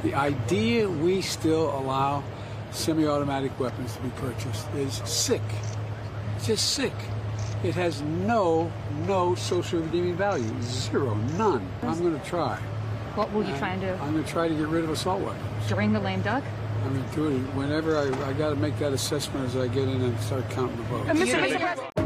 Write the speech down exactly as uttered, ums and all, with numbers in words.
The idea we still allow semi-automatic weapons to be purchased is sick. It's just sick. It has no, no social redeeming value. Zero, none. I'm going to try. What will you and try and do? I'm going to try to get rid of assault weapons. During the lame duck? I'm going to do it whenever I, I got to make that assessment as I get in and start counting the votes.